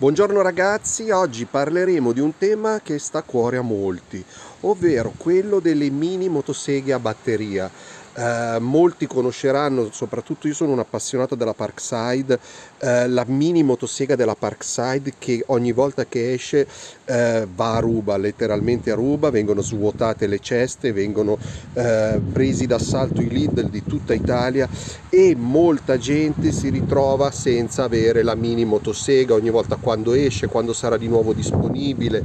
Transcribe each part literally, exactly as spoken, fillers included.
Buongiorno ragazzi, oggi parleremo di un tema che sta a cuore a molti, ovvero quello delle mini motoseghe a batteria. Eh, molti conosceranno, soprattutto io sono un appassionato della Parkside, eh, la mini motosega della Parkside che ogni volta che esce eh, va a ruba, letteralmente a ruba, vengono svuotate le ceste, vengono eh, presi d'assalto i Lidl di tutta Italia e molta gente si ritrova senza avere la mini motosega ogni volta quando esce, quando sarà di nuovo disponibile.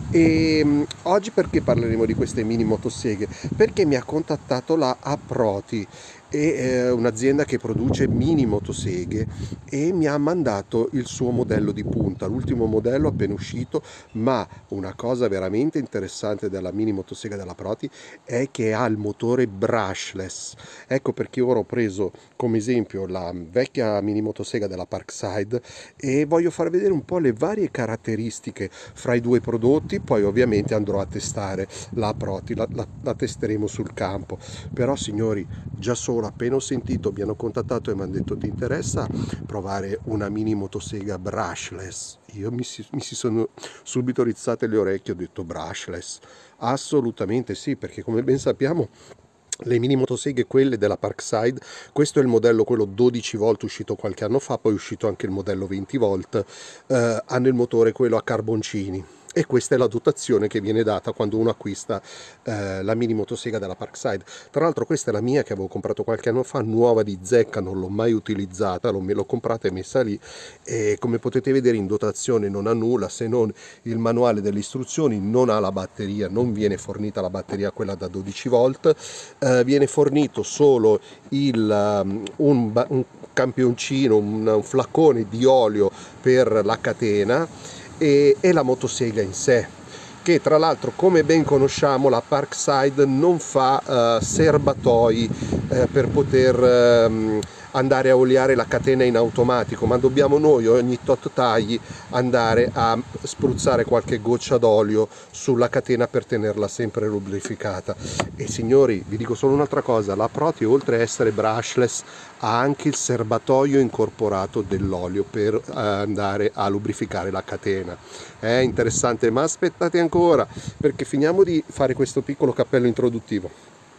E mh, oggi perché parleremo di queste mini motoseghe? Perché mi ha contattato la Aproti, è eh, un'azienda che produce mini motoseghe e mi ha mandato il suo modello di punta, l'ultimo modello appena uscito. Ma una cosa veramente interessante della mini motosega della Aproti è che ha il motore brushless. Ecco perché ora ho preso come esempio la vecchia mini motosega della Parkside e voglio far vedere un po' le varie caratteristiche fra i due prodotti. Poi ovviamente andrò a testare la Aproti, la, la, la testeremo sul campo. Però signori, già solo appena ho sentito, mi hanno contattato e mi hanno detto ti interessa provare una mini motosega brushless, io mi si, mi si sono subito rizzate le orecchie, ho detto brushless? Assolutamente sì, perché come ben sappiamo le mini motoseghe, quelle della Parkside, questo è il modello quello dodici volt uscito qualche anno fa, poi è uscito anche il modello venti volt, eh, hanno il motore quello a carboncini. E questa è la dotazione che viene data quando uno acquista eh, la mini motosega della Parkside. Tra l'altro questa è la mia che avevo comprato qualche anno fa, nuova di zecca, non l'ho mai utilizzata, l'ho, me l'ho comprata e messa lì, e come potete vedere in dotazione non ha nulla se non il manuale delle istruzioni, non ha la batteria, non viene fornita la batteria quella da dodici volt, eh, viene fornito solo il, um, un, un campioncino, un, un flaccone di olio per la catena e, e la motosega in sé, che tra l'altro come ben conosciamo la Parkside non fa uh, serbatoi uh, per poter uh, andare a oliare la catena in automatico, ma dobbiamo noi ogni tot tagli andare a spruzzare qualche goccia d'olio sulla catena per tenerla sempre lubrificata. E signori, vi dico solo un'altra cosa, la Aproti oltre a essere brushless ha anche il serbatoio incorporato dell'olio per uh, andare a lubrificare la catena. È interessante, ma aspettate ancora perché finiamo di fare questo piccolo cappello introduttivo.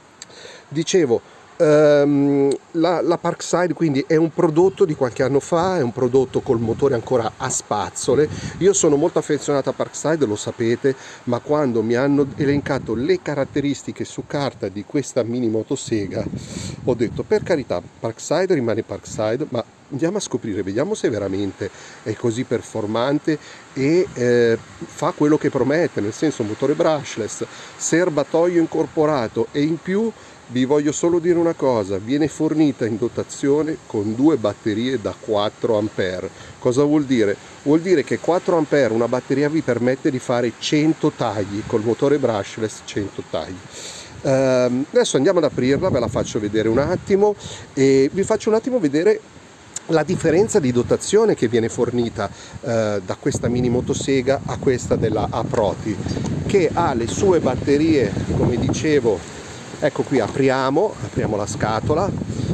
Dicevo, Um, la, la Parkside quindi è un prodotto di qualche anno fa, è un prodotto col motore ancora a spazzole. Io sono molto affezionato a Parkside, lo sapete, ma quando mi hanno elencato le caratteristiche su carta di questa mini motosega ho detto per carità, Parkside rimane Parkside, ma andiamo a scoprire, vediamo se veramente è così performante e eh, fa quello che promette, nel senso motore brushless, serbatoio incorporato e in più vi voglio solo dire una cosa, viene fornita in dotazione con due batterie da quattro ampere. Cosa vuol dire? Vuol dire che quattro ampere una batteria vi permette di fare cento tagli, col motore brushless cento tagli. Uh, adesso andiamo ad aprirla, ve la faccio vedere un attimo e vi faccio un attimo vedere la differenza di dotazione che viene fornita eh, da questa mini motosega a questa della Aproti, che ha le sue batterie, come dicevo. Ecco qui, apriamo, apriamo la scatola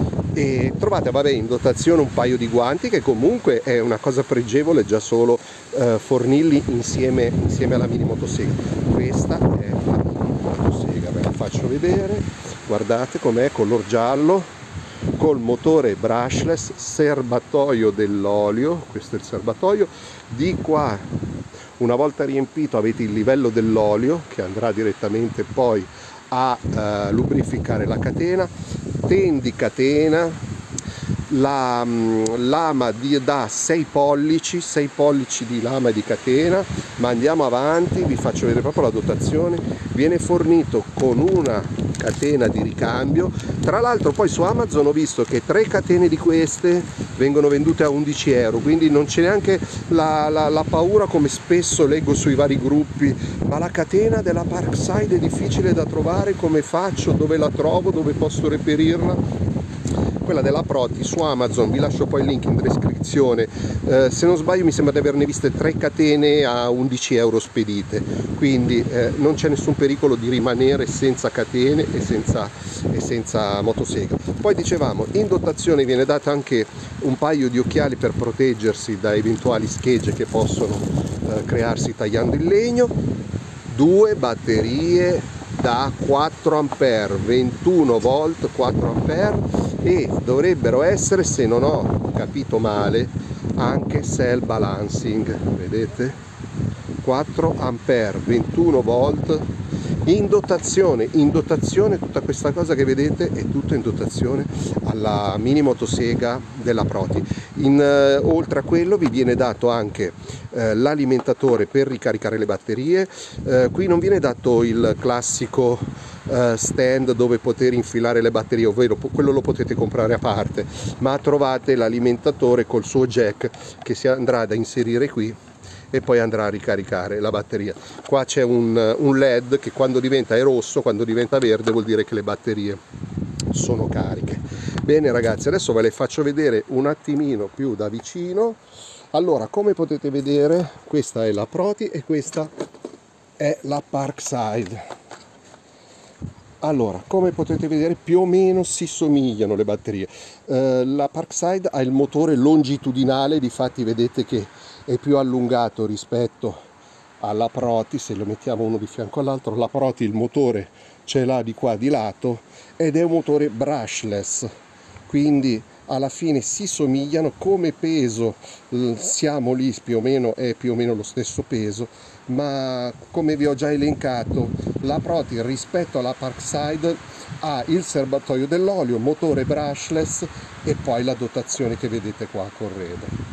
e trovate vabbè, in dotazione un paio di guanti, che comunque è una cosa pregevole già solo eh, fornirli insieme, insieme alla mini motosega. Questa è la mini motosega, ve la faccio vedere, guardate com'è, color giallo, col motore brushless, serbatoio dell'olio, questo è il serbatoio, di qua una volta riempito avete il livello dell'olio che andrà direttamente poi a uh, lubrificare la catena, tendi catena, la um, lama di, da sei pollici, sei pollici di lama di catena. Ma andiamo avanti, vi faccio vedere proprio la dotazione. Viene fornito con una catena di ricambio, tra l'altro poi su Amazon ho visto che tre catene di queste vengono vendute a undici euro, quindi non c'è neanche la, la, la paura come spesso leggo sui vari gruppi, ma la catena della Parkside è difficile da trovare, come faccio, dove la trovo, dove posso reperirla? quella della Proti su Amazon, vi lascio poi il link in descrizione. Eh, se non sbaglio mi sembra di averne viste tre catene a undici euro spedite, quindi eh, non c'è nessun pericolo di rimanere senza catene e senza, e senza motosega. Poi dicevamo, in dotazione viene data anche un paio di occhiali per proteggersi da eventuali schegge che possono eh, crearsi tagliando il legno, due batterie da quattro ampere, ventuno volt, quattro ampere, e dovrebbero essere, se non ho capito male, anche cell balancing, vedete? quattro ampere, ventuno volt, in dotazione, in dotazione tutta questa cosa che vedete è tutto in dotazione alla mini motosega della Proti. In, eh, oltre a quello vi viene dato anche eh, l'alimentatore per ricaricare le batterie. Eh, qui non viene dato il classico eh, stand dove poter infilare le batterie, ovvero quello lo potete comprare a parte, ma trovate l'alimentatore col suo jack che si andrà ad inserire qui e poi andrà a ricaricare la batteria. Qua c'è un, un led che quando diventa è rosso, quando diventa verde vuol dire che le batterie sono cariche. Bene ragazzi, adesso ve le faccio vedere un attimino più da vicino. Allora, come potete vedere, questa è la Proti e questa è la Parkside. Allora, come potete vedere più o meno si somigliano le batterie. Eh, la Parkside ha il motore longitudinale, difatti vedete che è più allungato rispetto alla Proti. Se lo mettiamo uno di fianco all'altro, la Proti il motore ce l'ha di qua di lato ed è un motore brushless, quindi alla fine si somigliano. Come peso siamo lì, più o meno è più o meno lo stesso peso, ma come vi ho già elencato, la Proti rispetto alla Parkside ha il serbatoio dell'olio, motore brushless e poi la dotazione che vedete qua correde.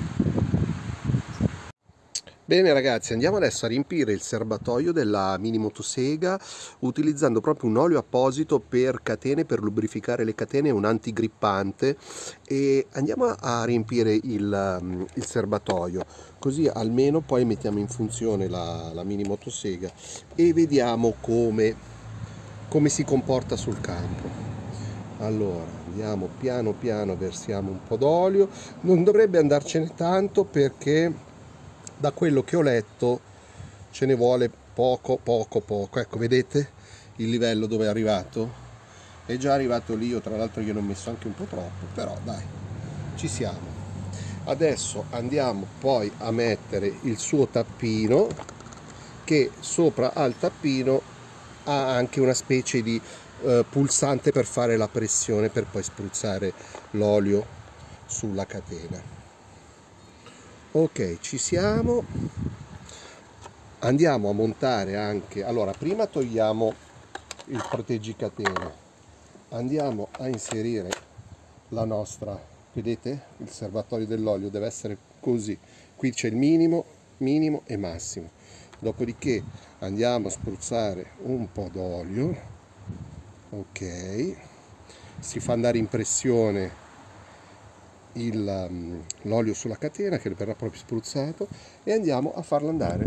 Bene ragazzi, andiamo adesso a riempire il serbatoio della mini motosega utilizzando proprio un olio apposito per catene, per lubrificare le catene, un antigrippante, e andiamo a riempire il, il serbatoio, così almeno poi mettiamo in funzione la, la mini motosega e vediamo come, come si comporta sul campo. Allora, andiamo piano piano, versiamo un po' d'olio, non dovrebbe andarcene tanto perché da quello che ho letto ce ne vuole poco poco poco. Ecco, vedete il livello dove è arrivato? È già arrivato lì. Io tra l'altro gliene ho messo anche un po' troppo, però dai, ci siamo. Adesso andiamo poi a mettere il suo tappino, che sopra al tappino ha anche una specie di eh, pulsante per fare la pressione, per poi spruzzare l'olio sulla catena. Ok, ci siamo. Andiamo a montare anche, allora prima togliamo il proteggicatena, andiamo a inserire la nostra, vedete il serbatoio dell'olio deve essere così, qui c'è il minimo, minimo e massimo, dopodiché andiamo a spruzzare un po' d'olio, ok, si fa andare in pressione l'olio sulla catena che verrà proprio spruzzato e andiamo a farlo andare.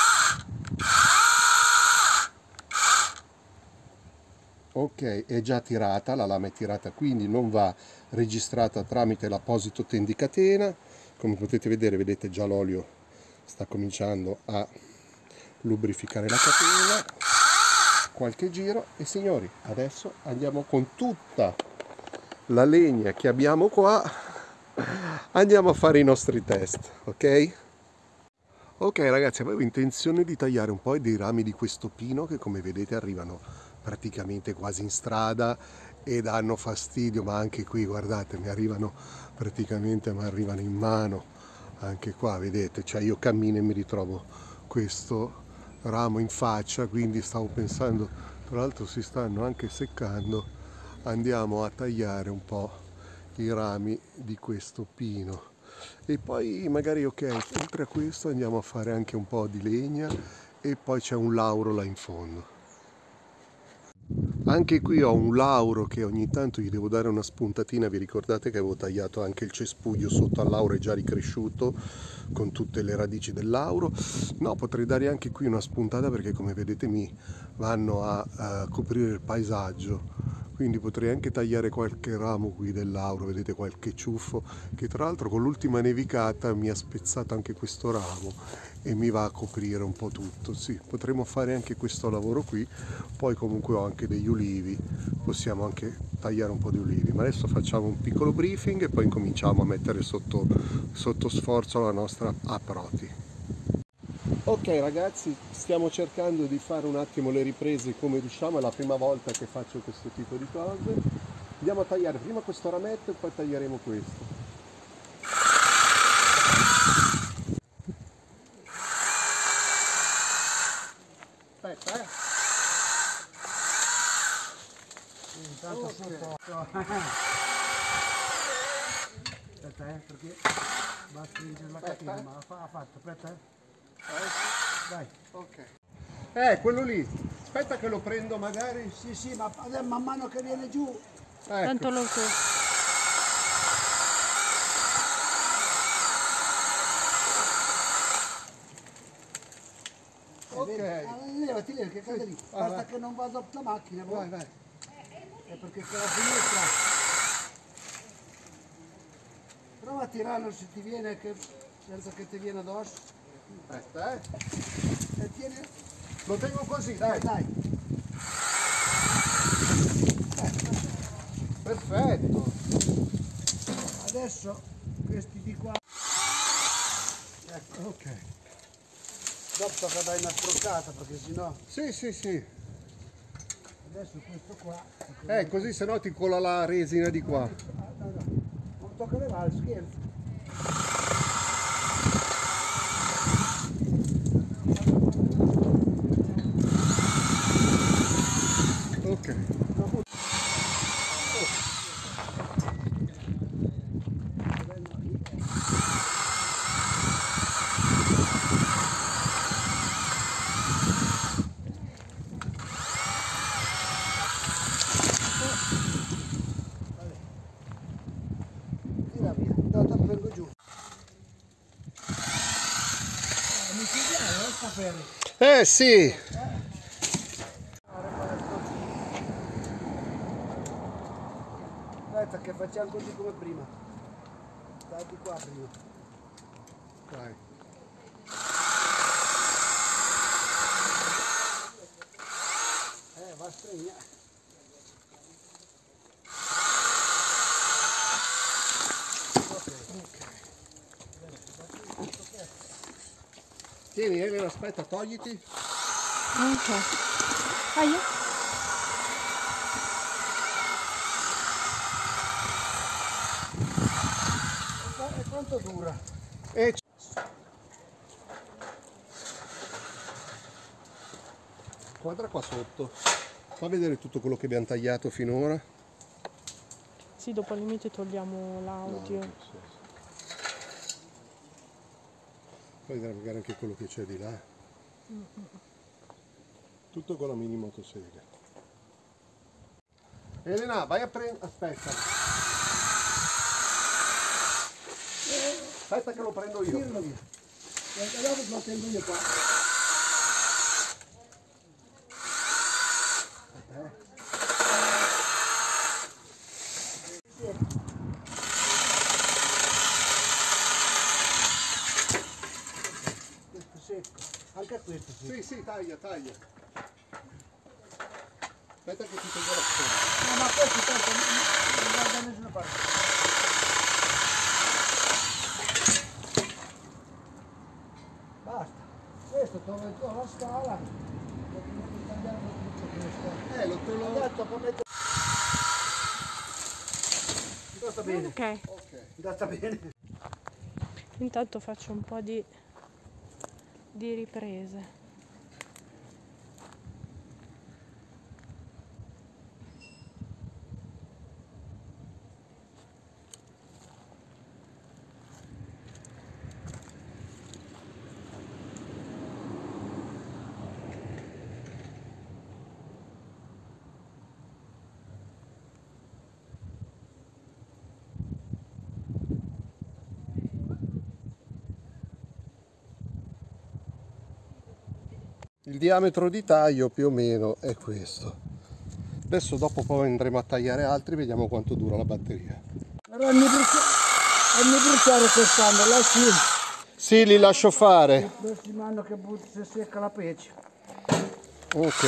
Ok, è già tirata, la lama è tirata, quindi non va registrata tramite l'apposito tendicatena. Come potete vedere, vedete già l'olio sta cominciando a lubrificare la catena, qualche giro, e signori adesso andiamo con tutta la legna che abbiamo qua, andiamo a fare i nostri test, ok? Ok ragazzi, avevo intenzione di tagliare un po' dei rami di questo pino che come vedete arrivano praticamente quasi in strada e danno fastidio, ma anche qui guardate mi arrivano praticamente, mi arrivano in mano, anche qua vedete, cioè io cammino e mi ritrovo questo ramo in faccia, quindi stavo pensando, tra l'altro si stanno anche seccando, andiamo a tagliare un po' i rami di questo pino e poi magari, ok, oltre a questo andiamo a fare anche un po' di legna e poi c'è un lauro là in fondo. Anche qui ho un lauro che ogni tanto gli devo dare una spuntatina. Vi ricordate che avevo tagliato anche il cespuglio sotto al lauro, è già ricresciuto con tutte le radici del lauro. No, potrei dare anche qui una spuntata perché come vedete mi vanno a, a coprire il paesaggio, quindi potrei anche tagliare qualche ramo qui del lauro, vedete qualche ciuffo, che tra l'altro con l'ultima nevicata mi ha spezzato anche questo ramo e mi va a coprire un po' tutto. Sì, potremmo fare anche questo lavoro qui, poi comunque ho anche degli ulivi, possiamo anche tagliare un po' di ulivi, ma adesso facciamo un piccolo briefing e poi incominciamo a mettere sotto, sotto sforzo la nostra aproti. Ok ragazzi, stiamo cercando di fare un attimo le riprese come riusciamo, è la prima volta che faccio questo tipo di cose. Andiamo a tagliare prima questo rametto e poi taglieremo questo. Aspetta eh! Intanto okay. Sotto. Aspetta eh, perché va a stringere la catena, eh. Ma ha fatto, aspetta eh. Dai. Ok. Eh, quello lì. Aspetta che lo prendo magari. Sì, sì, ma man mano che viene giù. Ecco. Tanto lo so. Ok. Levati, levati, che cade lì. Sì. Basta vai, che non vada la macchina. Vai, vai. È perché con la finestra. Prova a tirarlo se ti viene, che, senza che ti viene addosso. Aspetta, eh. E tieni. Lo tengo così, dai. Dai. Perfetto. Adesso questi di qua. Ecco. Ok. Dopo tocca dare una stroncata perché sennò. Sì, sì, sì. Adesso questo qua. Eh, così se no ti cola la resina di qua. Ah, no, no. Non tocca levare, scherzo. Ok. Tira via, intanto lo vengo giù. Eh, mi chiediamo, non sapere. Eh sì. Aspetta che facciamo così come prima. Dai di qua prima. Dai. Eh, va a stregnare. Tieni Elena, aspetta, togliti. Ok. Aia. E quanto dura? E guarda qua sotto. Fa vedere tutto quello che abbiamo tagliato finora. Sì, dopo al limite togliamo l'audio. No, sì, sì. Poi vedremo magari anche quello che c'è di là. Mm-mm. Tutto con la mini motosega. Elena, vai a prendere. Aspetta. Aspetta che lo prendo io. Tiralo via. E dopo lo tengo io qua. Aspetta, eh. Questo secco. Anche questo secco. Sì, sì, taglia, taglia. Aspetta che ti tengo la scuola. No, ma questo tanto non va da nessuna parte. Basta. Questo dove ho la scala. Devo tagliare tutto questo. Eh, lo te lo... Ho detto che metto... Sta bene. Ok. Ok. Sta bene. Intanto faccio un po' di, di riprese. Il diametro di taglio più o meno è questo. Adesso dopo poi andremo a tagliare altri, vediamo quanto dura la batteria. Però non mi bruciare, non mi bruciare quest'anno, lasci. Sì, li lascio fare. Il prossimo anno che butti si secca la pece. Ok.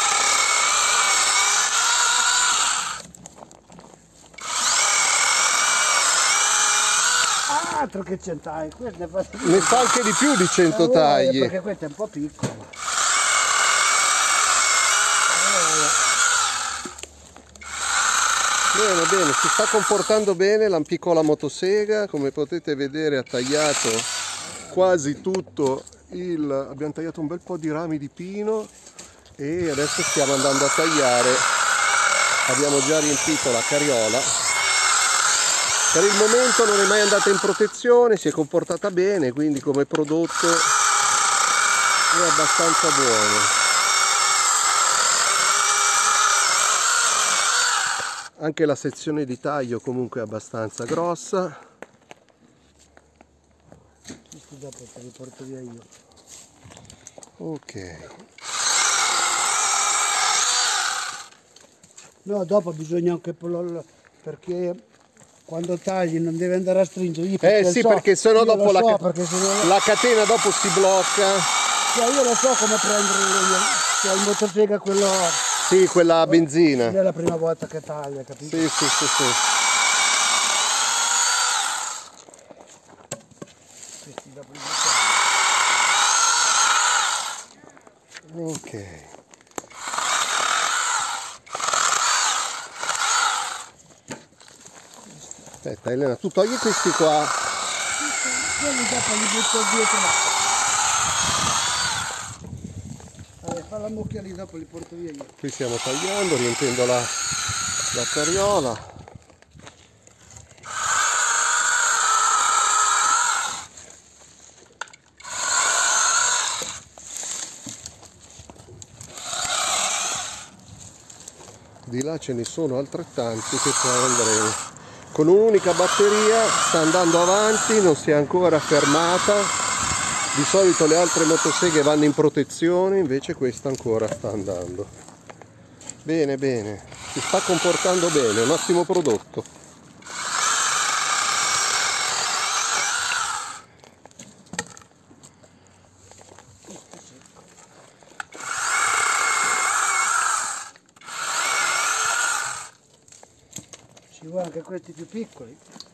Altro che centai, questo ne fa Ne fa anche di più di cento tagli. Perché questo è un po' piccolo. Bene, bene, si sta comportando bene la piccola motosega, come potete vedere ha tagliato quasi tutto il... abbiamo tagliato un bel po' di rami di pino e adesso stiamo andando a tagliare, abbiamo già riempito la carriola. Per il momento non è mai andata in protezione, si è comportata bene, quindi come prodotto è abbastanza buono. Anche la sezione di taglio comunque è abbastanza grossa. Questo dopo te li porto via io. Ok. No, dopo bisogna anche perché quando tagli non deve andare a stringere. Eh sì, so, perché sennò dopo la, so, ca perché sennò... la catena dopo si blocca. Cioè, io lo so come prendere il, cioè, il motosega quello... Sì, quella a benzina. Non è la prima volta che taglia, capito? Sì, sì, sì, sì. Questi dopo li buttiamo. Ok. Aspetta Elena, tu togli questi qua. Quelli dopo li butto dietro là. Allora, fa la mucchia lì, dopo li porto via io. Qui stiamo tagliando, riempiendo la, la carriola. Di là ce ne sono altrettanti che poi andremo. Con un'unica batteria sta andando avanti, non si è ancora fermata. Di solito le altre motoseghe vanno in protezione, invece questa ancora sta andando. Bene, bene, si sta comportando bene, un ottimo prodotto. Ci vuole anche questi più piccoli.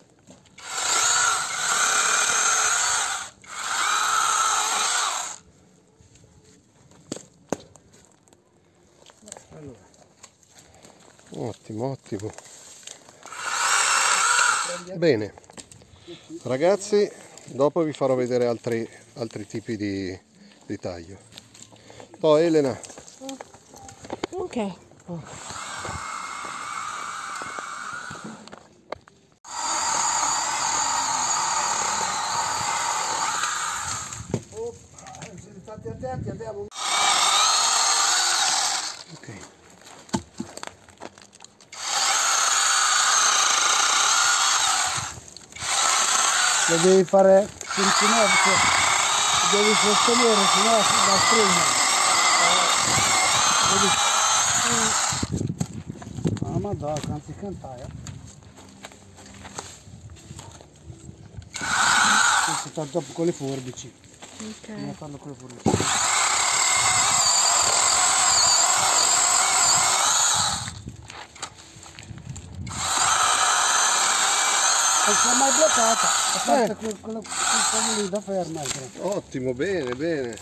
Allora. Ottimo, ottimo. Bene, ragazzi, dopo vi farò vedere altri, altri tipi di, di taglio. Oh Elena. Ok. State attenti, abbiamo... Ok. Lo devi fare funzionare, cioè, devi sostenere, sennò la stringa. Ah, madonna, quanti cantai, eh. Questo sta dopo con le forbici. Ok. Bisogna farlo con le forbici. Non si è mai bloccata, a parte Eh. quel, quello, quello lì da ferma. Ottimo, bene, bene.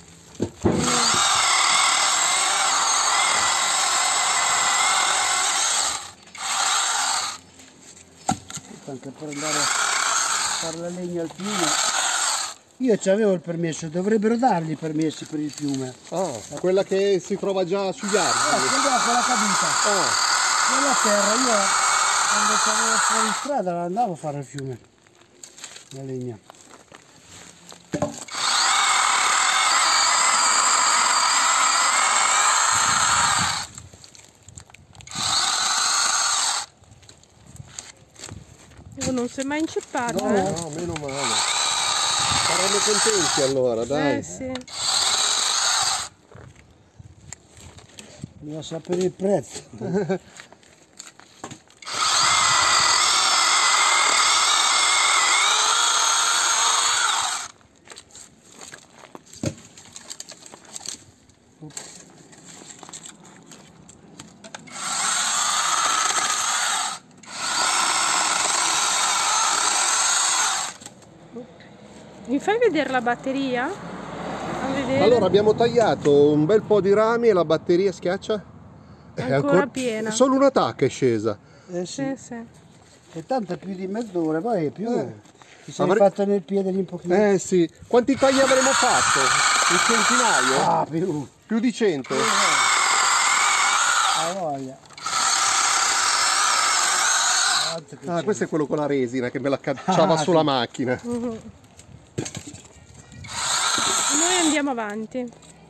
Anche per andare a fare la legna al fiume. Io c'avevo il permesso, dovrebbero dargli i permessi per il fiume. Ah, quella che si trova già sugli Eh, alberi. quella con la caduta. Ah, Quella terra, io quando c'avevo fuori strada andavo a fare il fiume. La legna. Io non si è mai inceppata, no, eh? no, meno male. Saranno contenti allora, dai. Eh sì. Bisogna sapere il prezzo. Mi fai vedere la batteria? A vedere. Allora abbiamo tagliato un bel po' di rami e la batteria schiaccia? È ancora piena. Solo una tacca è scesa. Eh sì, Sì, sì. e tanto è più di mezz'ora, poi è più. Eh. Ti sei Avrei- fatta nel piede lì un pochino. Eh sì. Quanti tagli avremo fatto? Un centinaio? Ah, più. Più di cento? Ha voglia. Altro che Ah, c'è. questo è quello con la resina che me la cacciava Ah, sulla sì. macchina. Noi andiamo avanti.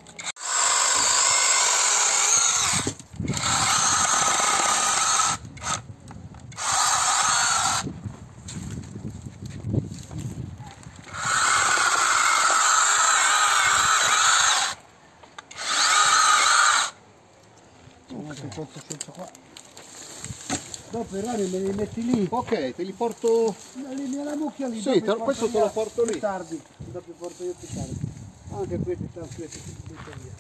Metto questo sotto qua. Dopo i rami me li metti lì. Ok, te li porto. Lì nella mucchia lì. Sì, dopo te- li questo porto te lo via porto lì. più tardi. Dopo li porto io più tardi. Anche questi tanto questi si butta via.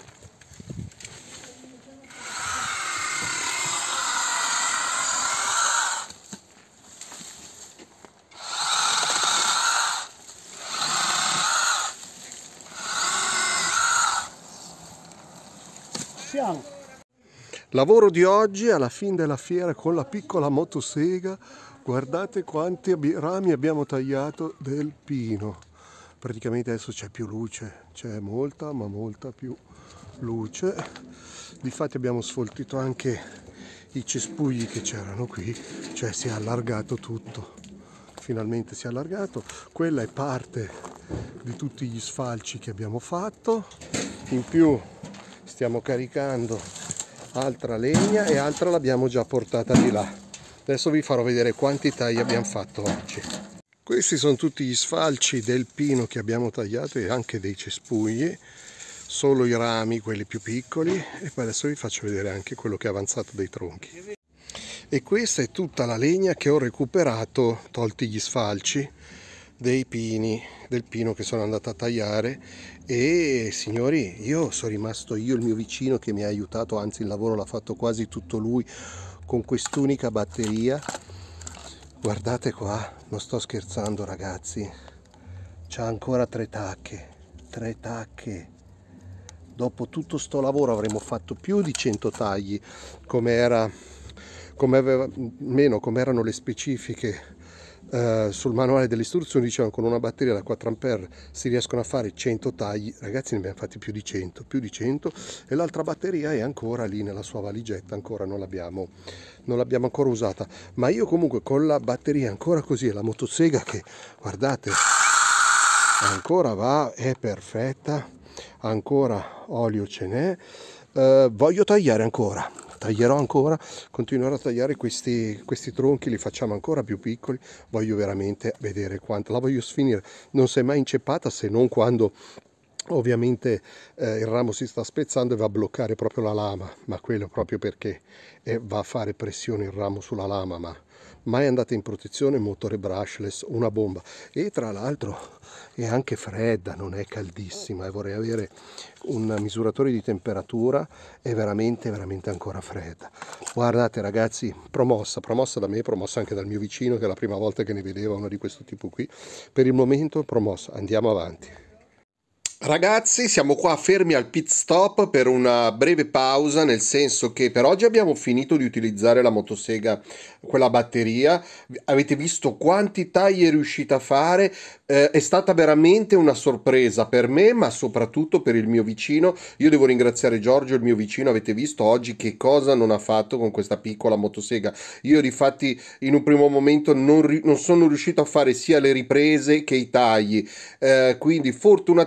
Siamo. Lavoro di oggi alla fine della fiera con la piccola motosega. Guardate quanti abbi- rami abbiamo tagliato del pino. Praticamente adesso c'è più luce, c'è molta ma molta più luce. Difatti abbiamo sfoltito anche i cespugli che c'erano qui, cioè si è allargato tutto. Finalmente si è allargato. Quella è parte di tutti gli sfalci che abbiamo fatto. In più stiamo caricando altra legna e altra l'abbiamo già portata di là. Adesso vi farò vedere quanti tagli abbiamo fatto oggi. Questi sono tutti gli sfalci del pino che abbiamo tagliato e anche dei cespugli, solo i rami, quelli più piccoli, e poi adesso vi faccio vedere anche quello che è avanzato dei tronchi. E questa è tutta la legna che ho recuperato, tolti gli sfalci dei pini, del pino che sono andato a tagliare. E signori, io sono rimasto io, il mio vicino che mi ha aiutato, anzi il lavoro l'ha fatto quasi tutto lui con quest'unica batteria. Guardate qua, non sto scherzando ragazzi, c'ha ancora tre tacche, tre tacche. Dopo tutto sto lavoro avremmo fatto più di cento tagli, come era, come aveva, meno come erano le specifiche. Uh, sul manuale delle istruzioni dicevano con una batteria da quattro ampere si riescono a fare cento tagli. Ragazzi, ne abbiamo fatti più di cento, più di cento, e l'altra batteria è ancora lì nella sua valigetta, ancora non l'abbiamo non l'abbiamo ancora usata, ma io comunque con la batteria ancora così e la motosega che guardate ancora va, è perfetta, ancora olio ce n'è. Uh, voglio tagliare ancora, taglierò ancora, continuerò a tagliare questi, questi tronchi, li facciamo ancora più piccoli. Voglio veramente vedere quanto la voglio sfinire, non si è mai inceppata se non quando ovviamente eh, il ramo si sta spezzando e va a bloccare proprio la lama, ma quello proprio perché eh, va a fare pressione il ramo sulla lama. Ma mai andata in protezione, motore brushless, una bomba, e tra l'altro è anche fredda, non è caldissima, e vorrei avere un misuratore di temperatura, è veramente veramente ancora fredda. Guardate ragazzi, promossa, promossa da me, promossa anche dal mio vicino che è la prima volta che ne vedeva una di questo tipo qui. Per il momento promossa, andiamo avanti. Ragazzi, siamo qua fermi al pit stop per una breve pausa, nel senso che per oggi abbiamo finito di utilizzare la motosega, quella batteria. Avete visto quanti tagli è riuscita a fare, eh, è stata veramente una sorpresa per me, ma soprattutto per il mio vicino. Io devo ringraziare Giorgio, il mio vicino. Avete visto oggi che cosa non ha fatto con questa piccola motosega. Io difatti in un primo momento non, ri- non sono riuscito a fare sia le riprese che i tagli, eh, quindi fortunatamente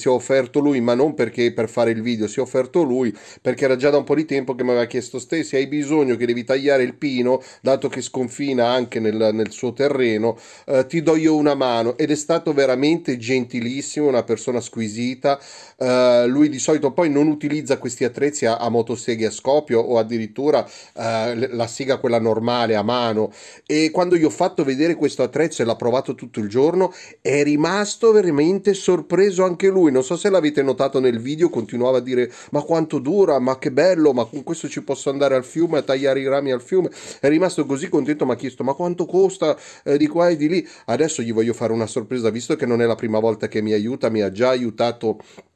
si è offerto lui, ma non perché per fare il video, si è offerto lui perché era già da un po' di tempo che mi aveva chiesto: Ste, se hai bisogno che devi tagliare il pino, dato che sconfina anche nel, nel suo terreno, eh, ti do io una mano. Ed è stato veramente gentilissimo, una persona squisita. Uh, lui di solito poi non utilizza questi attrezzi a, a motoseghe a scoppio, o addirittura uh, la sega quella normale a mano, e quando gli ho fatto vedere questo attrezzo e l'ha provato tutto il giorno, è rimasto veramente sorpreso anche lui. Non so se l'avete notato nel video, continuava a dire: ma quanto dura, ma che bello, ma con questo ci posso andare al fiume a tagliare i rami al fiume. È rimasto così contento, mi ha chiesto: ma quanto costa, eh, di qua e di lì. Adesso gli voglio fare una sorpresa, visto che non è la prima volta che mi aiuta, mi ha già aiutato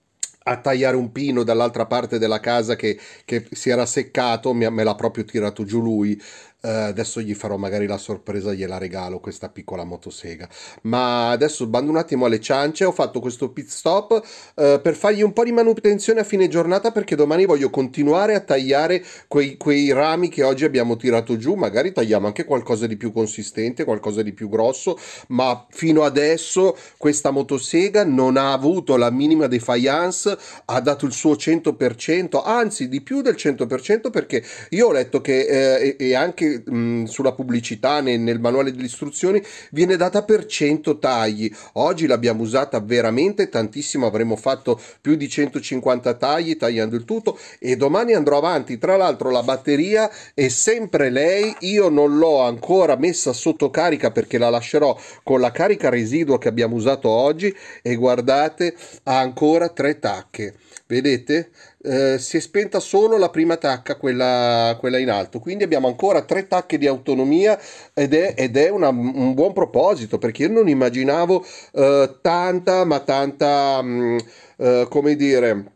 a tagliare un pino dall'altra parte della casa che, che si era seccato, me, me l'ha proprio tirato giù lui. Uh, adesso gli farò magari la sorpresa, gliela regalo questa piccola motosega. Ma adesso bando un attimo alle ciance. Ho fatto questo pit stop uh, per fargli un po' di manutenzione a fine giornata, perché domani voglio continuare a tagliare quei, quei rami che oggi abbiamo tirato giù. Magari tagliamo anche qualcosa di più consistente, qualcosa di più grosso, ma fino adesso questa motosega non ha avuto la minima defiance, ha dato il suo cento per cento, anzi di più del cento per cento, perché io ho letto che eh, e, e anche mh, sulla pubblicità, nel, nel manuale delle istruzioni, viene data per cento tagli. Oggi l'abbiamo usata veramente tantissimo, avremo fatto più di centocinquanta tagli tagliando il tutto, e domani andrò avanti. Tra l'altro la batteria è sempre lei, io non l'ho ancora messa sotto carica perché la lascerò con la carica residua che abbiamo usato oggi, e guardate, ha ancora tre tacche, vedete? Eh, si è spenta solo la prima tacca, quella, quella in alto, quindi abbiamo ancora tre tacche di autonomia, ed è, ed è una, un buon proposito, perché io non immaginavo eh, tanta, ma tanta, mh, eh, come dire...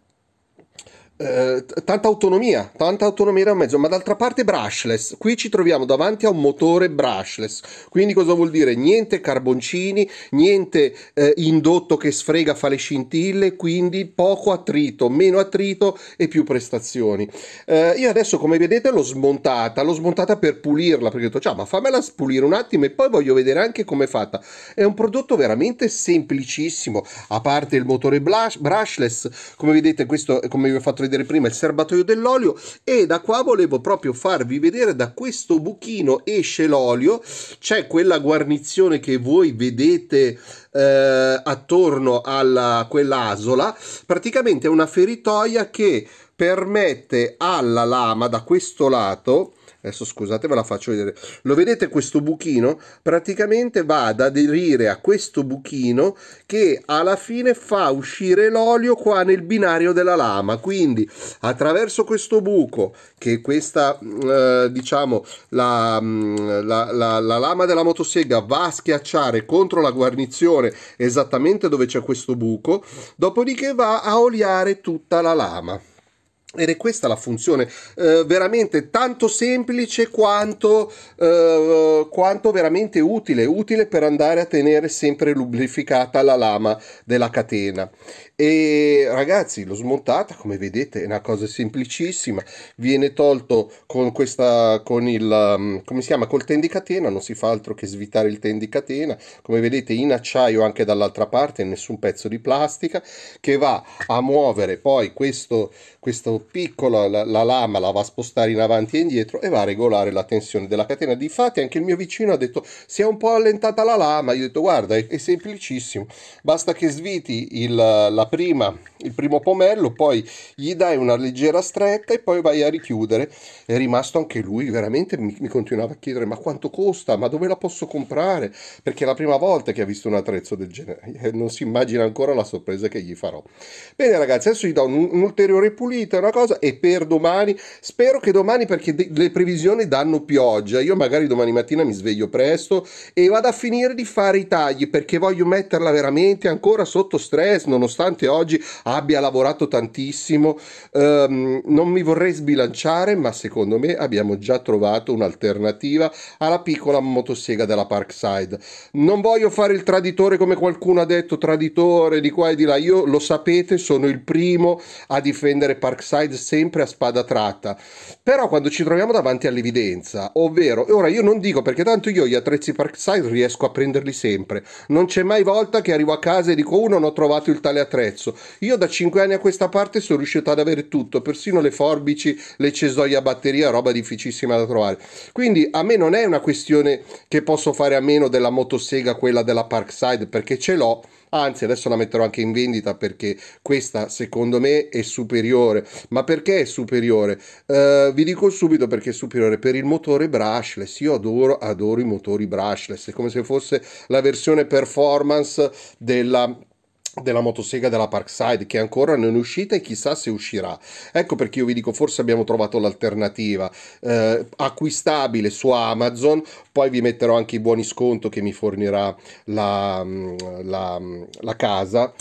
Eh, tanta autonomia, tanta autonomia da mezzo, ma d'altra parte brushless. Qui ci troviamo davanti a un motore brushless, quindi cosa vuol dire? Niente carboncini, niente eh, indotto che sfrega, fa le scintille, quindi poco attrito, meno attrito e più prestazioni. Eh, io adesso, come vedete, l'ho smontata, l'ho smontata per pulirla, perché ho detto: ciao, ma fammela pulire un attimo e poi voglio vedere anche com'è fatta. È un prodotto veramente semplicissimo, a parte il motore brushless, come vedete. Questo, come vi ho fatto vedere prima, il serbatoio dell'olio, e da qua volevo proprio farvi vedere, da questo buchino esce l'olio, c'è quella guarnizione che voi vedete eh, attorno alla quell'asola, praticamente è una feritoia che permette alla lama, da questo lato, adesso scusate ve la faccio vedere, lo vedete questo buchino? Praticamente va ad aderire a questo buchino che alla fine fa uscire l'olio qua nel binario della lama, quindi attraverso questo buco, che questa eh, diciamo la, la, la, la lama della motosega va a schiacciare contro la guarnizione esattamente dove c'è questo buco, dopodiché va a oliare tutta la lama. Ed è questa la funzione, eh, veramente tanto semplice quanto, eh, quanto veramente utile, utile per andare a tenere sempre lubrificata la lama della catena. E ragazzi, l'ho smontata, come vedete è una cosa semplicissima, viene tolto con questa, con il, um, come si chiama, col tendicatena, non si fa altro che svitare il tendicatena, come vedete in acciaio anche dall'altra parte, nessun pezzo di plastica, che va a muovere poi questo, questo piccolo, la, la lama la va a spostare in avanti e indietro e va a regolare la tensione della catena. Difatti anche il mio vicino ha detto: si è un po' allentata la lama. Io ho detto: guarda, è, è semplicissimo, basta che sviti il, la prima, il primo pomello, poi gli dai una leggera stretta e poi vai a richiudere. È rimasto anche lui, veramente mi, mi continuava a chiedere: ma quanto costa, ma dove la posso comprare, perché è la prima volta che ha visto un attrezzo del genere, non si immagina ancora la sorpresa che gli farò. Bene ragazzi, adesso gli do un'ulteriore pulita, una cosa, e per domani, spero che domani, perché le previsioni danno pioggia, io magari domani mattina mi sveglio presto e vado a finire di fare i tagli, perché voglio metterla veramente ancora sotto stress, nonostante oggi abbia lavorato tantissimo. Um, non mi vorrei sbilanciare, ma secondo me abbiamo già trovato un'alternativa alla piccola motosega della Parkside. Non voglio fare il traditore come qualcuno ha detto, traditore di qua e di là. Io, lo sapete, sono il primo a difendere Parkside sempre a spada tratta. Però quando ci troviamo davanti all'evidenza, ovvero, ora io non dico, perché tanto io gli attrezzi Parkside riesco a prenderli sempre, non c'è mai volta che arrivo a casa e dico uno non ho trovato il tale attrezzo. Io da cinque anni a questa parte sono riuscito ad avere tutto, persino le forbici, le cesoie a batteria, roba difficilissima da trovare. Quindi a me non è una questione che posso fare a meno della motosega, quella della Parkside, perché ce l'ho. Anzi, adesso la metterò anche in vendita perché questa secondo me è superiore. Ma perché è superiore? Uh, vi dico subito perché è superiore: per il motore brushless. Io adoro, adoro i motori brushless, è come se fosse la versione performance della della motosega della Parkside, che ancora non è uscita e chissà se uscirà. Ecco perché io vi dico, forse abbiamo trovato l'alternativa, eh, acquistabile su Amazon. Poi vi metterò anche i buoni sconto che mi fornirà la, la, la casa.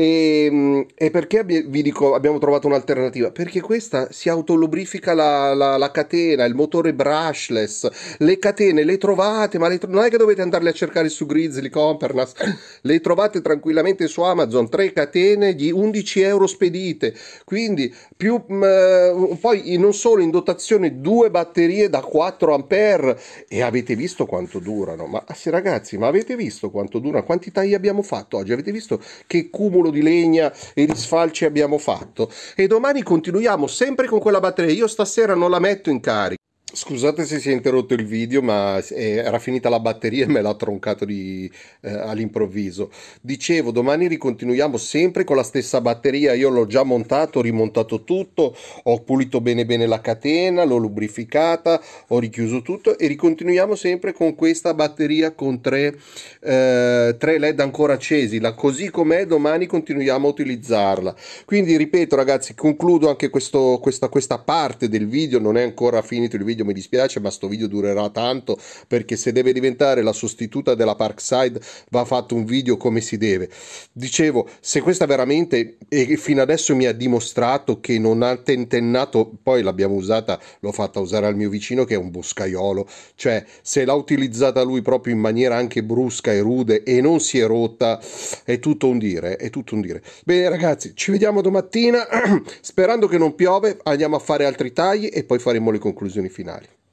E, e perché vi dico abbiamo trovato un'alternativa? Perché questa si autolubrifica la, la, la catena, il motore brushless. Le catene le trovate, ma le, non è che dovete andarle a cercare su Grizzly, Compernas, le trovate tranquillamente su Amazon. Amazon, tre catene di undici euro spedite, quindi più mh, poi non solo in dotazione due batterie da quattro ampere, e avete visto quanto durano. Ma sì, ragazzi, ma avete visto quanto durano? Quanti tagli abbiamo fatto oggi? Avete visto che cumulo di legna e di sfalci abbiamo fatto? E domani continuiamo sempre con quella batteria. Io stasera non la metto in carica. Scusate se si è interrotto il video, ma era finita la batteria e me l'ha troncato di, eh, all'improvviso. Dicevo, domani ricontinuiamo sempre con la stessa batteria. Io l'ho già montato, ho rimontato tutto, ho pulito bene bene la catena, l'ho lubrificata, ho richiuso tutto e ricontinuiamo sempre con questa batteria con tre, eh, tre led ancora accesi. La, così com'è, domani continuiamo a utilizzarla. Quindi ripeto, ragazzi, concludo anche questo, questa, questa parte del video. Non è ancora finito il video, mi dispiace, ma sto video durerà tanto, perché se deve diventare la sostituta della Parkside va fatto un video come si deve. Dicevo, se questa veramente, e fino adesso mi ha dimostrato che non ha tentennato, poi l'abbiamo usata, l'ho fatta usare al mio vicino che è un boscaiolo, cioè se l'ha utilizzata lui proprio in maniera anche brusca e rude e non si è rotta, è tutto un dire, è tutto un dire. Bene ragazzi, ci vediamo domattina, sperando che non piove, andiamo a fare altri tagli e poi faremo le conclusioni finali.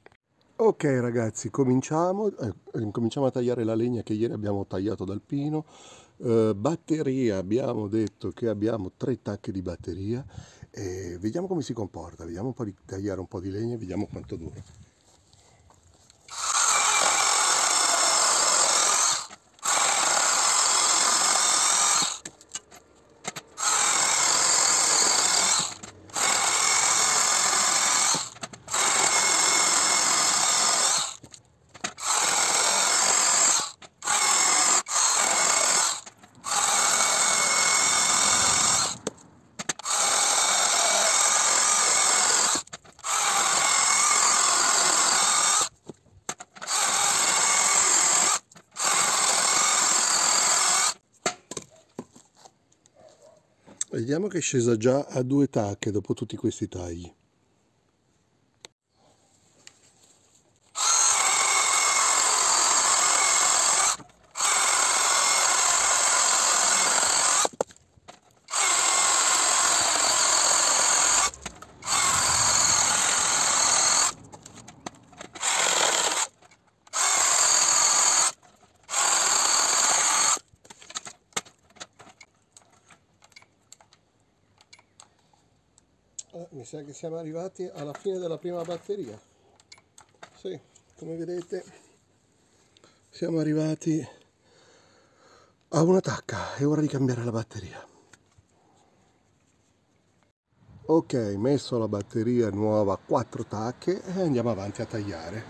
Ok ragazzi, cominciamo, eh, cominciamo a tagliare la legna che ieri abbiamo tagliato dal pino. Eh, batteria, abbiamo detto che abbiamo tre tacche di batteria e vediamo come si comporta, vediamo un po' di tagliare un po' di legna e vediamo quanto dura. Vediamo che è scesa già a due tacche dopo tutti questi tagli. Mi sa che siamo arrivati alla fine della prima batteria. Sì, come vedete siamo arrivati a una tacca, è ora di cambiare la batteria. Ok, messo la batteria nuova a quattro tacche e andiamo avanti a tagliare.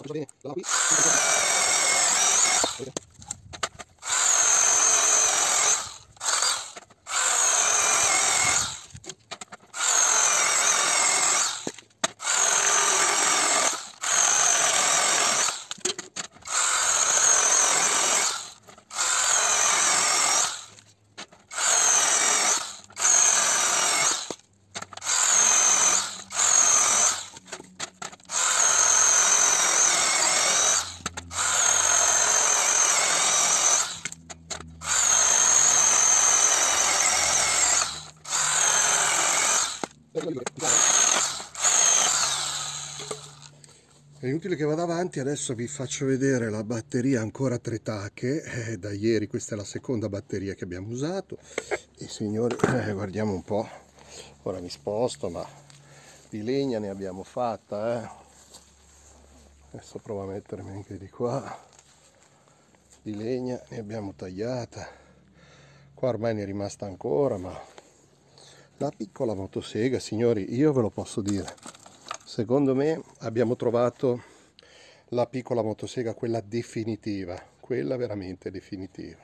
È inutile che vada avanti, adesso vi faccio vedere la batteria ancora a tre tacche, eh, da ieri questa è la seconda batteria che abbiamo usato. E signori, eh, guardiamo un po', ora mi sposto, ma di legna ne abbiamo fatta, eh. Adesso provo a mettermi anche di qua, di legna ne abbiamo tagliata, qua ormai ne è rimasta ancora, ma la piccola motosega, signori, io ve lo posso dire, secondo me abbiamo trovato la piccola motosega, quella definitiva, quella veramente definitiva.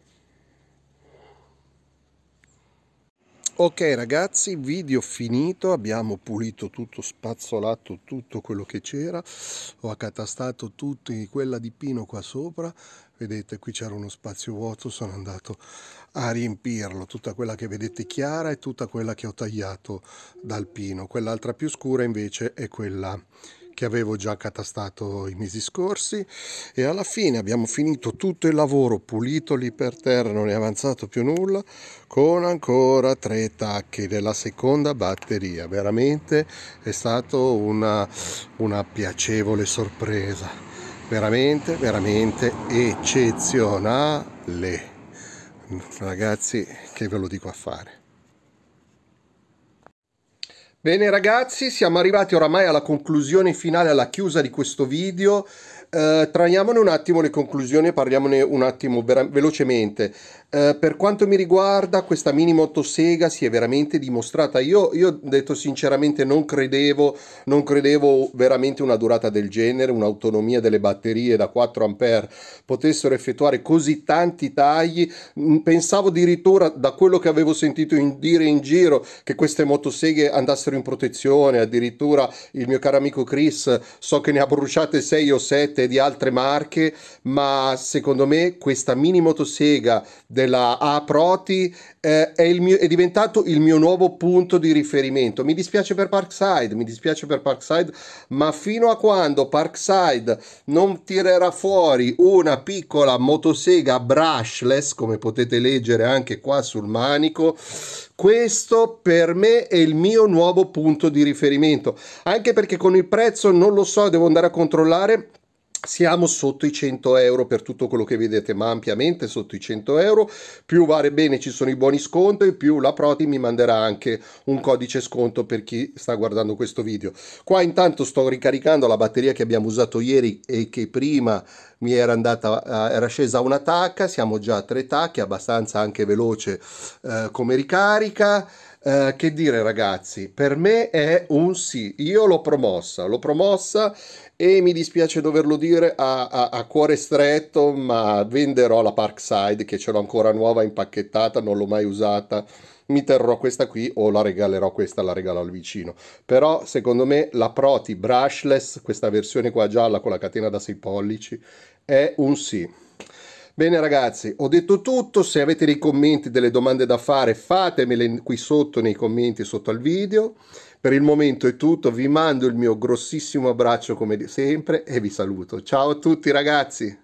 Ok ragazzi, video finito, abbiamo pulito tutto, spazzolato tutto quello che c'era, ho accatastato tutto in quella di pino qua sopra, vedete qui c'era uno spazio vuoto, sono andato a riempirlo, tutta quella che vedete chiara e tutta quella che ho tagliato dal pino, quell'altra più scura invece è quella che avevo già catastato i mesi scorsi. E alla fine abbiamo finito tutto il lavoro, pulito lì per terra, non è avanzato più nulla, con ancora tre tacchi della seconda batteria. Veramente è stato una, una piacevole sorpresa, veramente veramente eccezionale, ragazzi, che ve lo dico a fare. Bene ragazzi, siamo arrivati oramai alla conclusione finale, alla chiusa di questo video. Eh, traiamone un attimo le conclusioni e parliamone un attimo velocemente. Eh, per quanto mi riguarda, questa mini motosega si è veramente dimostrata, io, io detto sinceramente non credevo, non credevo veramente una durata del genere, un'autonomia delle batterie da quattro ampere potessero effettuare così tanti tagli. Pensavo addirittura, da quello che avevo sentito in, dire in giro, che queste motoseghe andassero in protezione, addirittura il mio caro amico Chris so che ne ha bruciate sei o sette di altre marche, ma secondo me questa mini motosega della A-Proti eh, è, il mio, è diventato il mio nuovo punto di riferimento. Mi dispiace per Parkside, mi dispiace per Parkside, ma fino a quando Parkside non tirerà fuori una piccola motosega brushless, come potete leggere anche qua sul manico, questo per me è il mio nuovo punto di riferimento, anche perché con il prezzo non lo so, devo andare a controllare. Siamo sotto i cento euro per tutto quello che vedete, ma ampiamente sotto i cento euro. Più vale bene, ci sono i buoni sconto, e più la Proti mi manderà anche un codice sconto per chi sta guardando questo video. Qua intanto sto ricaricando la batteria che abbiamo usato ieri e che prima mi era andata, era scesa una tacca. Siamo già a tre tacche, abbastanza anche veloce eh, come ricarica. Uh, che dire ragazzi, per me è un sì, io l'ho promossa, l'ho promossa e mi dispiace doverlo dire a, a, a cuore stretto, ma venderò la Parkside, che ce l'ho ancora nuova impacchettata, non l'ho mai usata, mi terrò questa qui o la regalerò, questa la regalo al vicino. Però secondo me la Proti brushless, questa versione qua gialla con la catena da sei pollici, è un sì. Bene ragazzi, ho detto tutto. Se avete dei commenti, delle domande da fare, fatemele qui sotto nei commenti sotto al video. Per il momento è tutto, vi mando il mio grossissimo abbraccio come sempre e vi saluto. Ciao a tutti ragazzi!